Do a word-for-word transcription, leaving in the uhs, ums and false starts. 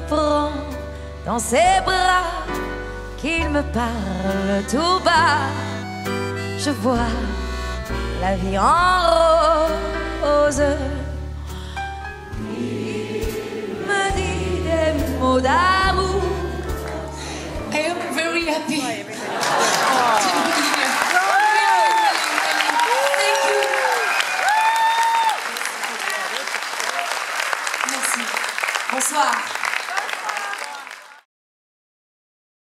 prends dans ses bras, qu'il me parle tout bas. Je vois la vie en rose. Il me dit des mots d'amour. I am very happy. Merci. Bonsoir.